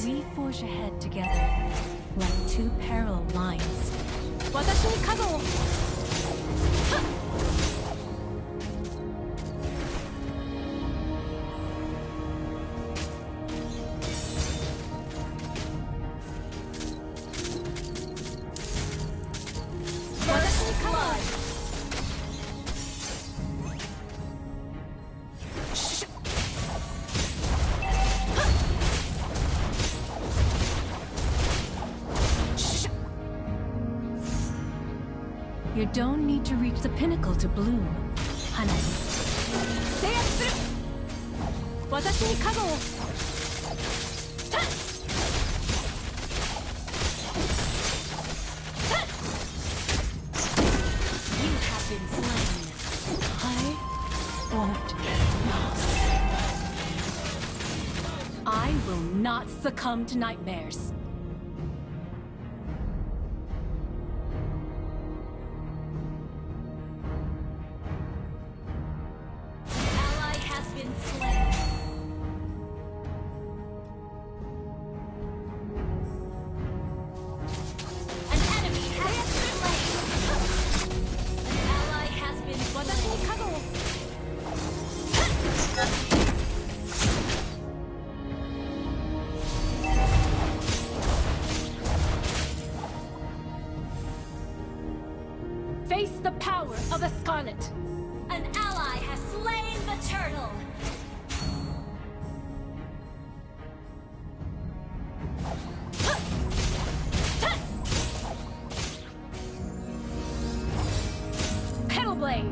We forge ahead together, like two parallel lines. 私に加護を。You don't need to reach the pinnacle to bloom, Hanabi. 制圧する。私に加護を。You have been slain. I won't lose. I will not succumb to nightmares. Face the power of the Scarlet! An ally has slain the turtle! Petal Blade!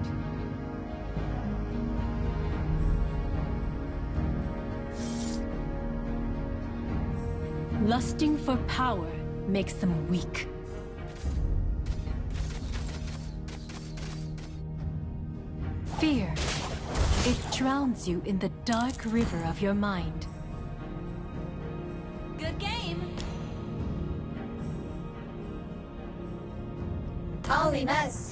Lusting for power makes them weak. Fear. It drowns you in the dark river of your mind. Good game! Holy mess!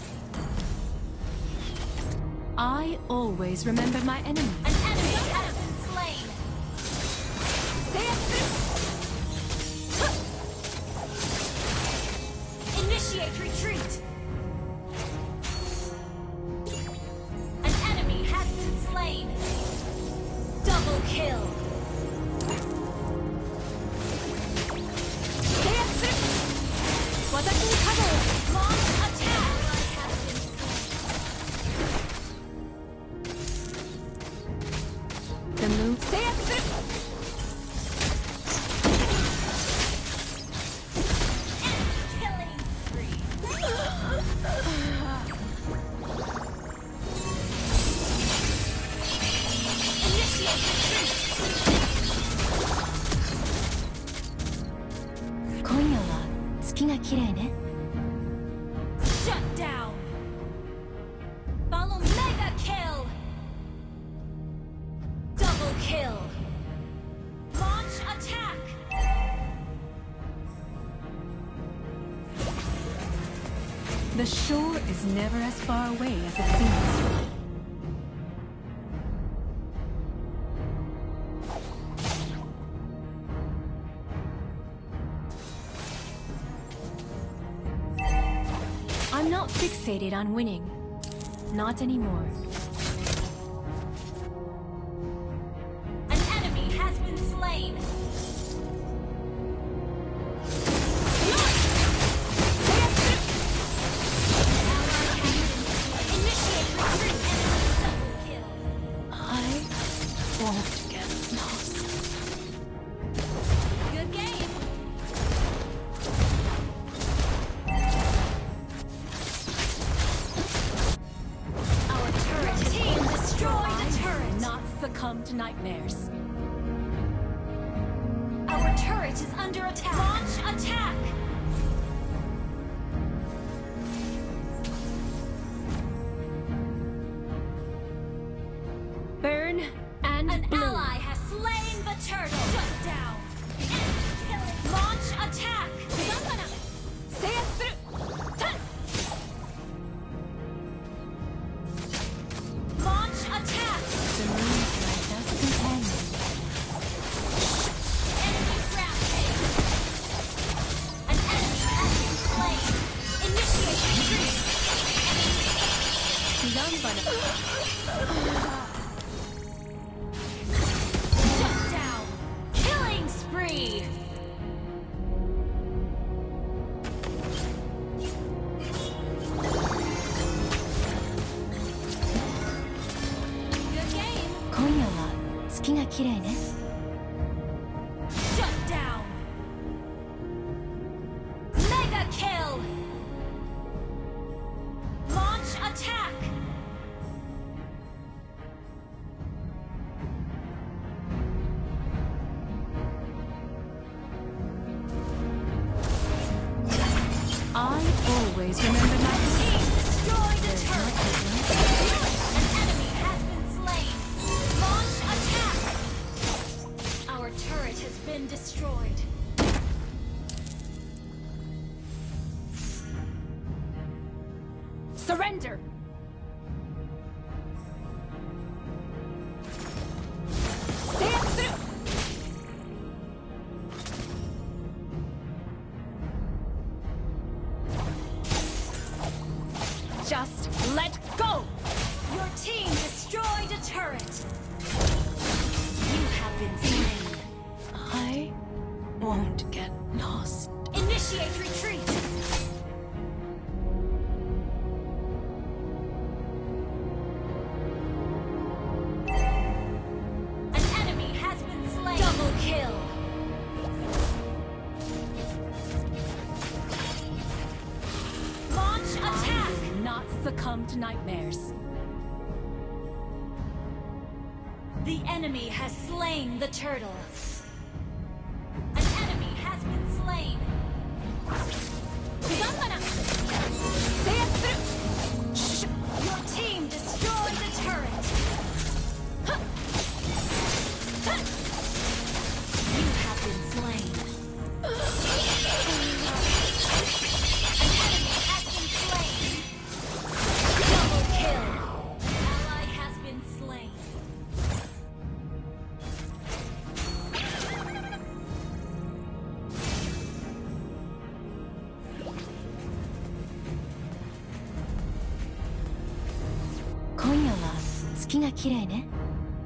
I always remember my enemies. An enemy has been slain! Initiate retreat! Double kill! Launch attack! The move. Killing spree! Initiate retreat! 今夜は月が綺麗ね。 Shut down! Follow mega kill! Double kill! Launch attack! The shore is never as far away as it seems. I'm not fixated on winning. Not anymore. An enemy has been slain! Initiate retreat! Double kill! I won't get lost. Good game! Our turret team destroyed a turret! Not succumb to nightmares. Our turret is under attack! Launch attack! Burn and An bloom. ally has slain the turtle! Shut down! Enemy killing! Launch attack! Launch attack! The moon is my best companion. Enemy rampage! spree! Good game! 今夜は月が綺麗ね。 Shut down! Mega kill! Launch attack! I always remember my Team destroy the turret! An enemy has been slain! Launch attack! Our turret has been destroyed. surrender. Just let go! Your team destroyed a turret! You have been slain. I won't get lost. Initiate retreat! An enemy has been slain! Double kill! Launch attack! I will not succumb to nightmares. The enemy has slain the turtle. An enemy has been slain. Your team destroyed the turret. You have been slain. An enemy has been slain. Double kill. Ally has been slain. 今夜は月が綺麗ね。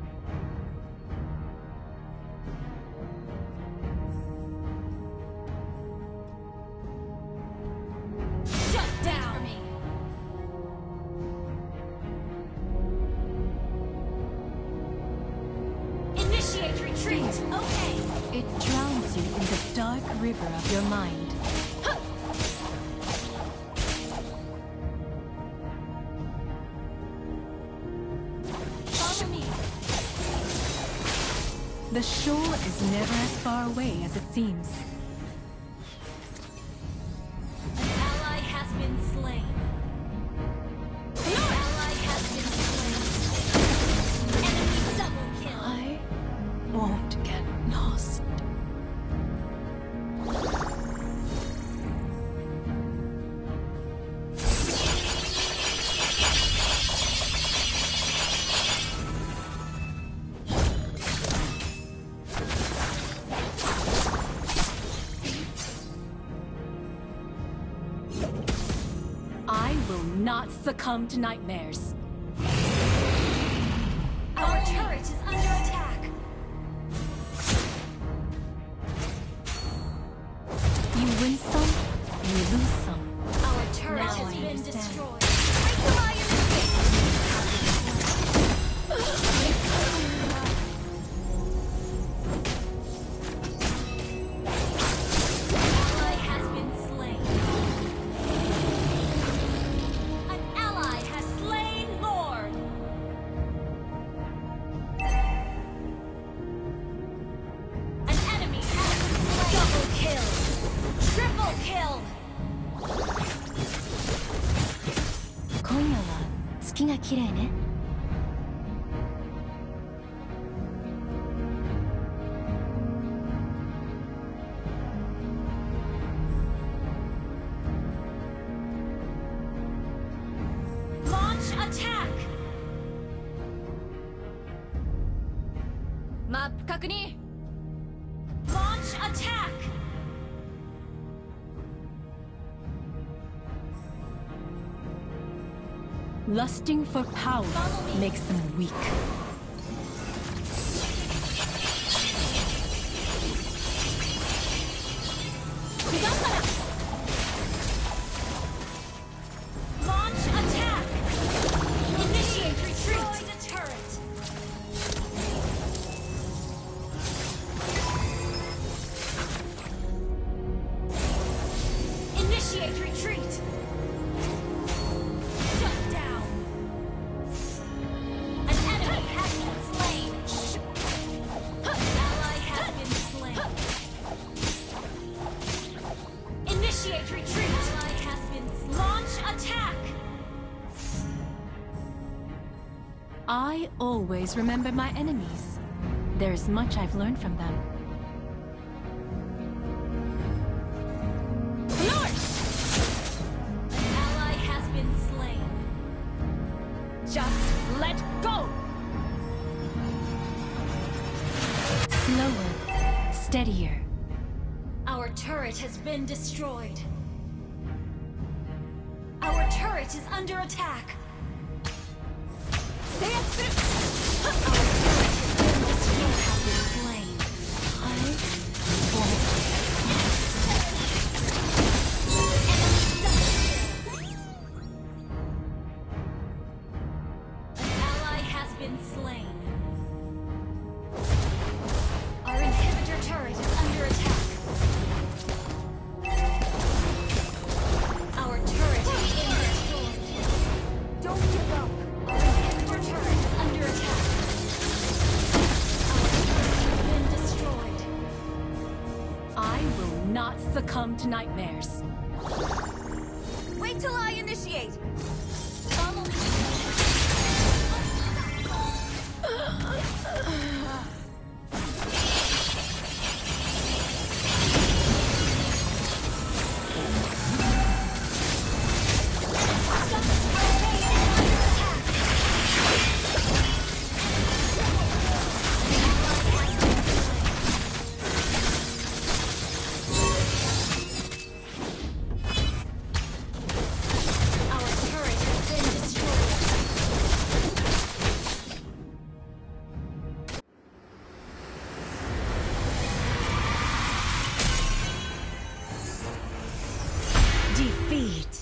Shut down. Initiate retreat. Okay. It drowns you in the dark river of your mind. Follow me. The shore is never as far away as it seems. An ally has been slain. An ally has been slain. Enemy double kill. I won't get lost. I will not succumb to nightmares. Our turret is under attack. You win some, and you lose some. Our turret Now has I been understand. destroyed. Break the iron ally has been slain. An ally has slain Lord. An enemy has been slain. Double kill. Triple kill. 今夜は月が綺麗ね。 Launch attack. マップ確認。 Launch attack. Lusting for power Follow me. makes them weak. Initiate retreat! Shut down! An enemy has been slain! An ally has been slain! Initiate retreat! An ally has been slain! Launch attack! I always remember my enemies. There's much I've learned from them. An ally has been slain. Just let go! Slower, steadier. Our turret has been destroyed. Our turret is under attack. Our turret has been slain. An ally has been slain. Our inhibitor turret is under attack. Our turret has been destroyed. Don't give up. Our inhibitor turret is under attack. Our turret has been destroyed. I will not succumb to nightmares. Wait till I initiate. Follow me. Our turret has been destroyed. Defeat.